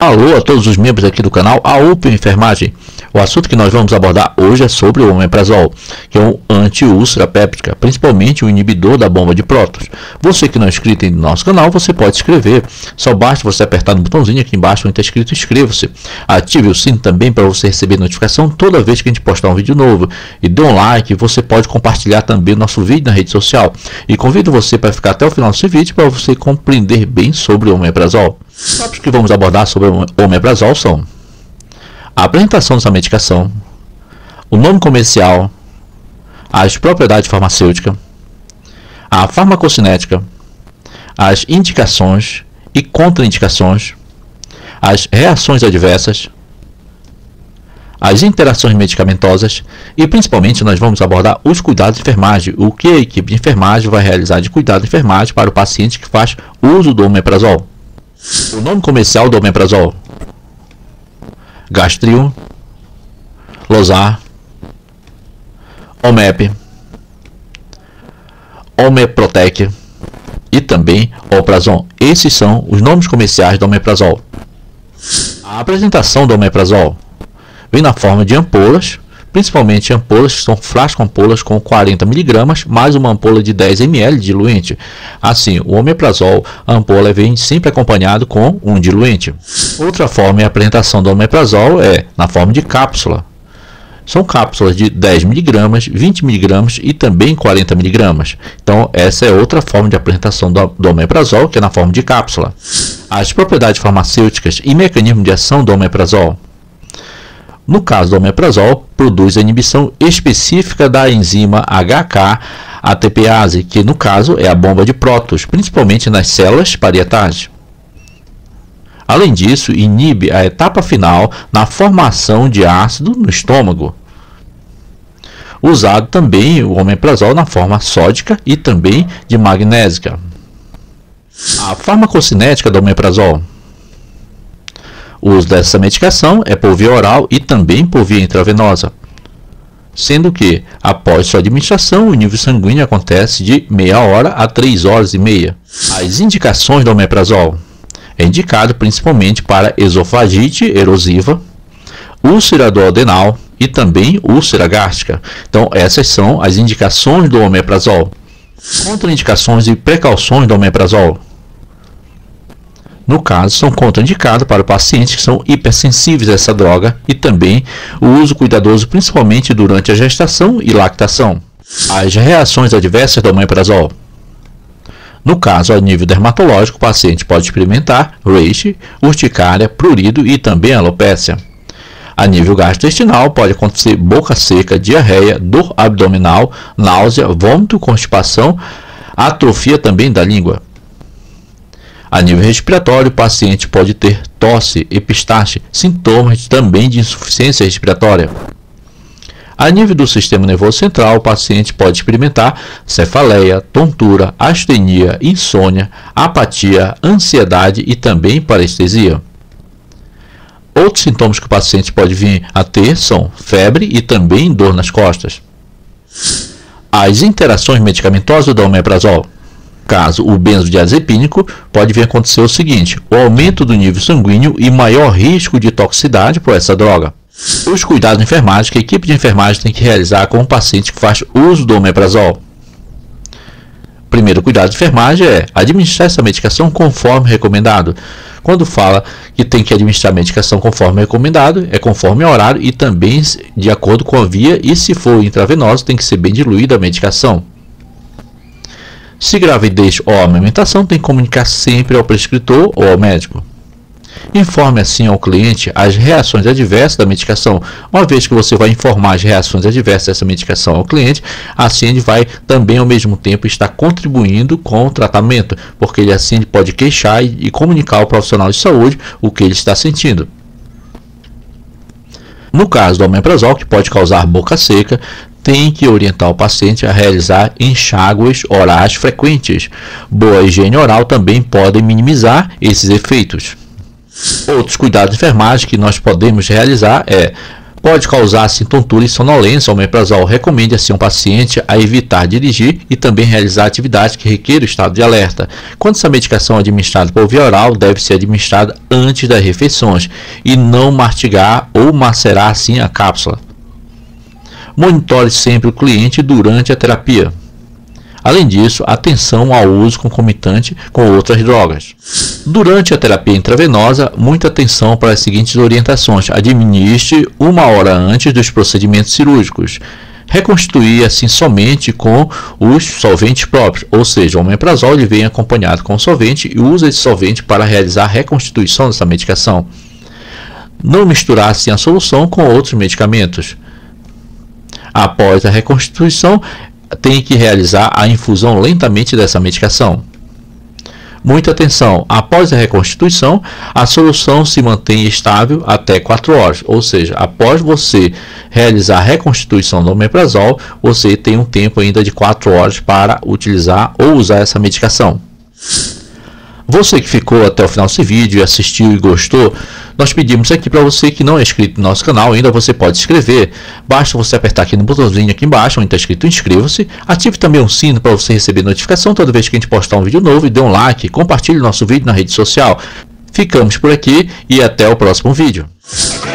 Alô a todos os membros aqui do canal A UP Enfermagem. O assunto que nós vamos abordar hoje é sobre o omeprazol, que é um anti-úlcera péptica, principalmente um inibidor da bomba de prótons. Você que não é inscrito no nosso canal, você pode se inscrever. Só basta você apertar no botãozinho aqui embaixo onde está escrito inscreva-se. Ative o sino também para você receber notificação toda vez que a gente postar um vídeo novo. E dê um like, você pode compartilhar também o nosso vídeo na rede social. E convido você para ficar até o final desse vídeo para você compreender bem sobre o omeprazol. Os tópicos que vamos abordar sobre o omeprazol são a apresentação dessa medicação, o nome comercial, as propriedades farmacêuticas, a farmacocinética, as indicações e contraindicações, as reações adversas, as interações medicamentosas e principalmente nós vamos abordar os cuidados de enfermagem, o que a equipe de enfermagem vai realizar de cuidado de enfermagem para o paciente que faz uso do omeprazol. O nome comercial do omeprazol: Gastril, Losar, Omep, Omeprotec e também Omeprazol. Esses são os nomes comerciais do omeprazol. A apresentação do omeprazol vem na forma de ampolas, principalmente ampolas que são frasco-ampolas com 40 mg, mais uma ampola de 10 ml de diluente. Assim, o omeprazol, a ampola vem sempre acompanhado com um diluente. Outra forma de apresentação do omeprazol é na forma de cápsula. São cápsulas de 10 mg, 20 mg e também 40 mg. Então, essa é outra forma de apresentação do omeprazol, que é na forma de cápsula. As propriedades farmacêuticas e mecanismo de ação do omeprazol. No caso do omeprazol, produz a inibição específica da enzima HK-ATPase, que no caso é a bomba de prótons, principalmente nas células parietais. Além disso, inibe a etapa final na formação de ácido no estômago. Usado também o omeprazol na forma sódica e também de magnésica. A farmacocinética do omeprazol. O uso dessa medicação é por via oral e também por via intravenosa, sendo que, após sua administração, o nível sanguíneo acontece de meia hora a 3 horas e meia. As indicações do omeprazol: é indicado principalmente para esofagite erosiva, úlcera duodenal e também úlcera gástrica. Então, essas são as indicações do omeprazol. Contraindicações e precauções do omeprazol. No caso, são contraindicados para pacientes que são hipersensíveis a essa droga e também o uso cuidadoso principalmente durante a gestação e lactação. As reações adversas do omeprazol. No caso, a nível dermatológico, o paciente pode experimentar reishi, urticária, prurido e também alopécia. A nível gastrointestinal, pode acontecer boca seca, diarreia, dor abdominal, náusea, vômito, constipação, atrofia também da língua. A nível respiratório, o paciente pode ter tosse, epistaxe, sintomas também de insuficiência respiratória. A nível do sistema nervoso central, o paciente pode experimentar cefaleia, tontura, astenia, insônia, apatia, ansiedade e também parestesia. Outros sintomas que o paciente pode vir a ter são febre e também dor nas costas. As interações medicamentosas do omeprazol. Caso o benzodiazepínico, pode vir a acontecer o seguinte: o aumento do nível sanguíneo e maior risco de toxicidade por essa droga. Os cuidados de enfermagem que a equipe de enfermagem tem que realizar com o paciente que faz uso do omeprazol. Primeiro cuidado de enfermagem é administrar essa medicação conforme recomendado. Quando fala que tem que administrar a medicação conforme recomendado, é conforme o horário e também de acordo com a via, e se for intravenoso, tem que ser bem diluída a medicação. Se gravidez ou amamentação, tem que comunicar sempre ao prescritor ou ao médico. Informe assim ao cliente as reações adversas da medicação. Uma vez que você vai informar as reações adversas dessa medicação ao cliente, assim ele vai também ao mesmo tempo estar contribuindo com o tratamento, porque ele assim pode queixar e comunicar ao profissional de saúde o que ele está sentindo. No caso do omeprazol, que pode causar boca seca, tem que orientar o paciente a realizar enxágues orais frequentes. Boa higiene oral também pode minimizar esses efeitos. Outros cuidados de enfermagem que nós podemos realizar é Pode causar assim tontura e sonolência. O omeprazol recomenda assim um paciente a evitar dirigir e também realizar atividades que requerem o estado de alerta. Quando essa medicação é administrada por via oral, deve ser administrada antes das refeições e não mastigar ou macerar assim a cápsula. Monitore sempre o cliente durante a terapia. Além disso, atenção ao uso concomitante com outras drogas. Durante a terapia intravenosa, muita atenção para as seguintes orientações. Administre 1 hora antes dos procedimentos cirúrgicos. Reconstituir assim somente com os solventes próprios, ou seja, o omeprazol ele vem acompanhado com o solvente e usa esse solvente para realizar a reconstituição dessa medicação. Não misturar assim a solução com outros medicamentos. Após a reconstituição, tem que realizar a infusão lentamente dessa medicação. Muita atenção, após a reconstituição, a solução se mantém estável até 4 horas, ou seja, após você realizar a reconstituição do omeprazol, você tem um tempo ainda de 4 horas para utilizar ou usar essa medicação. Você que ficou até o final desse vídeo e assistiu e gostou, nós pedimos aqui para você que não é inscrito no nosso canal ainda, você pode se inscrever. Basta você apertar aqui no botãozinho aqui embaixo, onde está escrito inscreva-se. Ative também o sino para você receber notificação toda vez que a gente postar um vídeo novo. E dê um like, compartilhe o nosso vídeo na rede social. Ficamos por aqui e até o próximo vídeo.